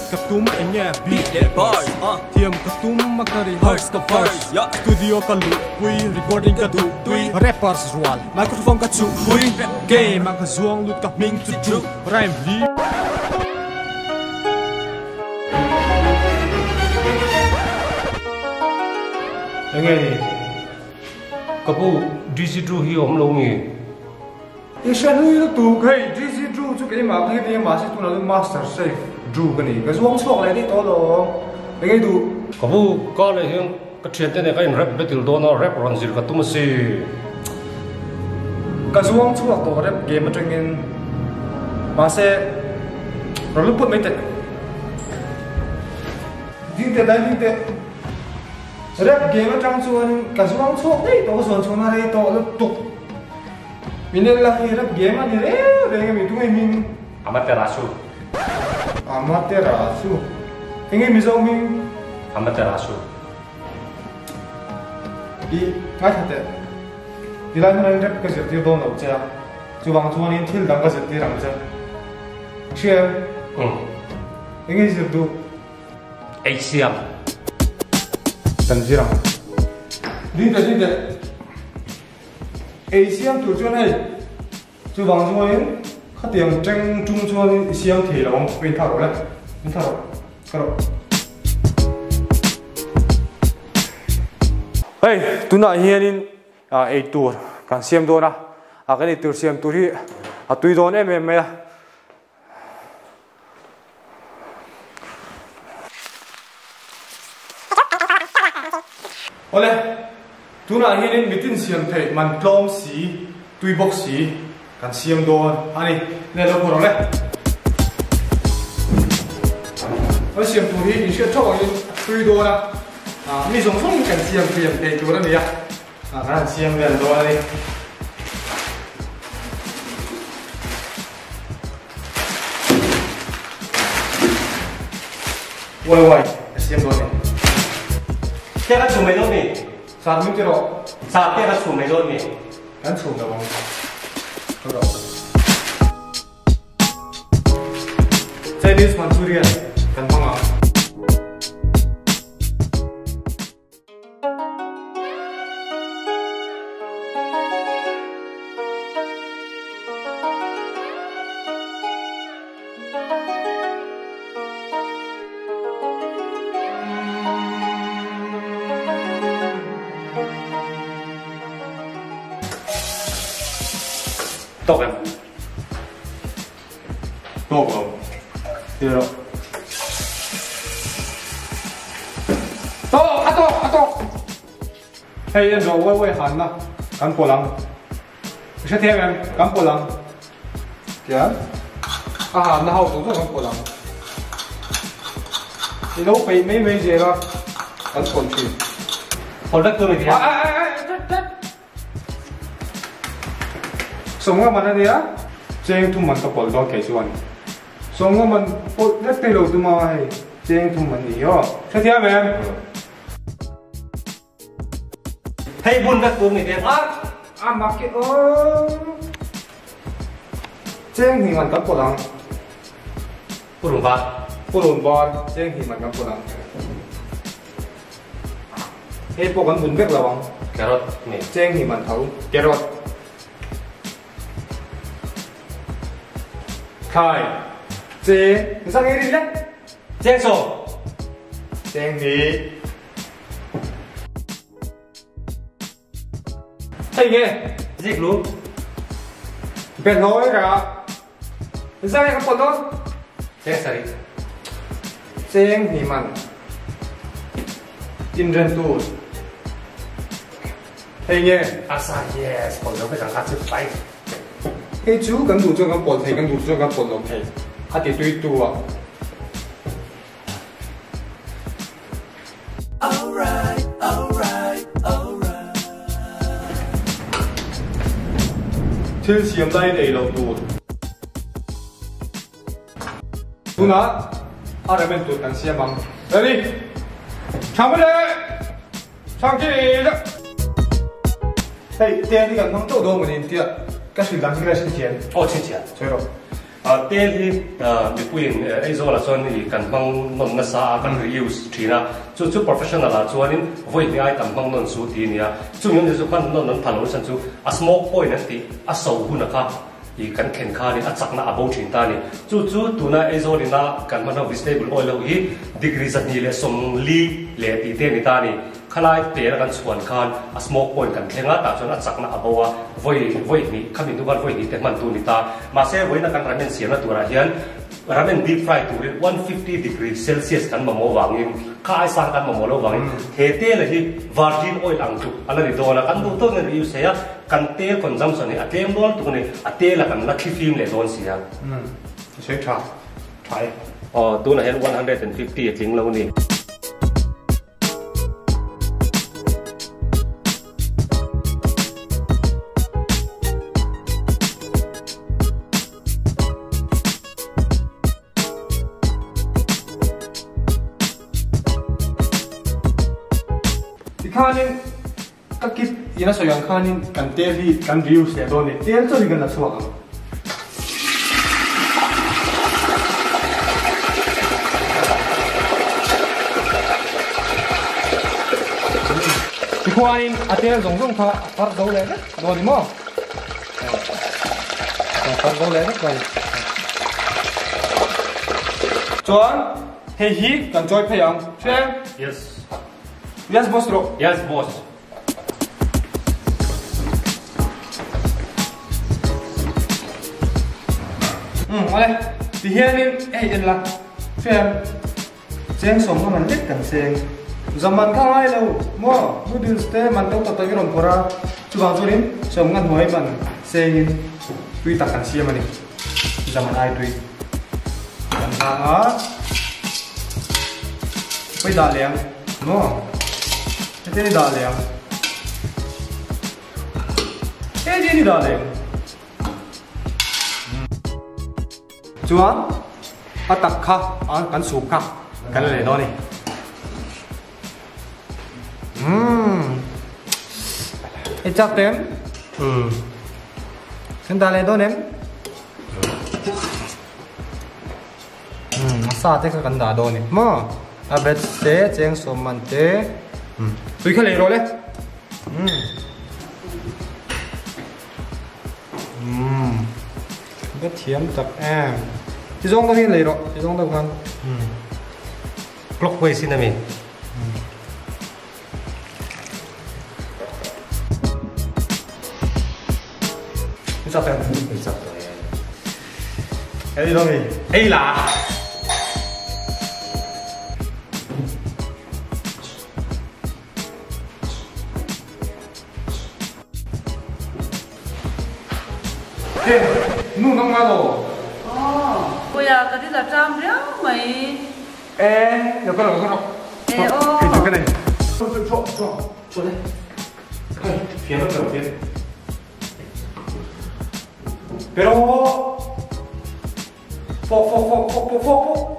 Katum enya beat that bars Tiam katum makari hearts ka first Studio ka lupui, recording ka dupui Rappers rual, microphone ka chupui Rap game, ang kazuang lut ka ming tutu Rhyme li Nghe đi Kapu DC True hi om lo mi Ishan hui tu kai DC True chu cái mà cái gì mà sẽ tu là master safe True cái này cái xuống xuống lại đi to lo nghe tu Kapu ka le hiang ka thian te ne ka in rap battle do no rap ron zir ka tum si cái xuống xuống to rap game mà trông in mà sẽ rồi lúc mấy tệ đi tệ rap game mà trông xuống cái xuống xuống đấy to xuống này to lúc tục mình là cái rap game mà đi đấy cái mình tụi mình Amaterasu cái mình giống mình Amaterasu đi ngay thật đấy đi lại mình rap cái gì thì đâu nào chứ chú vàng chú anh thiên đẳng cái gì thì đẳng chứ chưa cái gì tu HCM tận gì rằng đi tệ ASEAN tổ chức này chú vàng chú anh khát tiền tranh trung cho ASEAN thì là ông bên thảo rồi cái đó hey tu na hianin a tour kan siam do na a cái này tour siam tour hi a tui don em à ole tu na hianin mitin siam thei man plom si tui box si kan siam do ani ne lo ko le o siam tour hi in sha thawang in tui do na mi song song kan siam thei tu ra ni ya kan siam vel do ani Wai siam do ni Cái nó chùm mấy đốt mi sao mình chưa rõ Sao cái nó chùm mấy đốt mi anh chụp được không rõ Chinese Manchurian kan phong à Tộc em tốt không chưa rõ tốt hey em rồi quay hẳn na cán cổ lăng sẽ theo em cán cổ lăng kìa hẳn na hậu cũng rất cán cổ lăng thì đâu phải mấy gì đó cán cổ gì Còn đất tôi thì sống nga man ani a cheng thu man to pol do ke chuan sống nga man po dak te lo tu ma hai cheng thu man ni yo thế thia em Hay buôn đất tôi mình đi mặc cái cheng hi man ka po lang Purung ba purun bon cheng hi man ka po lang he po kan bun bek lawang Carrot mi cheng hi man thau carrot khai chế sang nghe đi đấy Chén sổ cheng hi Hay nghe Dịch luôn bên nói cả sang nghe cái đó Chén sari cheng hi man in ren tu hay nghe Asa yes Còn giống cái thằng khác chứ phải cái chú cần đủ cho cái bột thầy cần đủ cho cái bột lồng thầy thì tùy tu à thiên xiêm đây để lồng tu tu na ở đây bên tu cần xiêm bằng đây đi sang bên đây sang chị đó hey tiền thì cần không chỗ đâu mà tiền tiền cái sự làm gì là xin tiền Ô chén chén chơi rồi tel hi mi puin aizo la chon ni kan mang non na sa kan reuse thina chu professional la chuanin voi ni ai tam mang non su ti nia chu yong chu kan non phalo san chu a smoke point an ti a so hu na kha i kan khen kha ni a chakna abo thin ta ni chu tu na aizo ni na kan mana vegetable oil ho hi degrees ni le som li le ti te ni ta ni khalai te kan chuan khan a smoke point kan thlenga ta chon a chakna abowa voi ni khamin du ban voi ni te man tu ni ta ma se voi na kan ramen siam na tura hian ramen deep fry tu 150 degrees celsius kan mamo wangin kha ai sang kan mamo lo wangin he te la hi virgin oil ang tu ala ni do na kan du to ne use ya kan te consumption ni atlem dol tu ne ate la kan la khifim le don sia sẽ try tu na hen 150 atling lo ni khanin kakit ina so yang khanin kan tel hi kan reuse le don ni tel cho ni kan la suwa khanin atel dong dong kha par do le na do ni mo par do le na kan chuan he hi kan choi phayang chen yes boss ro yes boss ole thì hiện in là phim cheng som nó mình biết cảnh cheng zaman khang ai lâu mo noodles te man tao tao cái đồng pora chu bang chu rin som ngan hoi man cheng in tui tak kan sia mani zaman ai tui kan ha bây giờ liền mo thế này đa liền thế gì đi đa liền chuan atak kha kan sup kha kan le do ni e chak tem kan da le do nem sa te kan da do ni mo a bet te cheng som man te tui kha le ro le cái thiếm tập thì giống cái này rồi thì giống đâu ăn clockwise xin mình sao vậy cái gì đâu mình ấy là nu nong ma lo bây giờ cái là trăm réo mày được cái nào cái này cho đây phía nó đầu tiên pero fo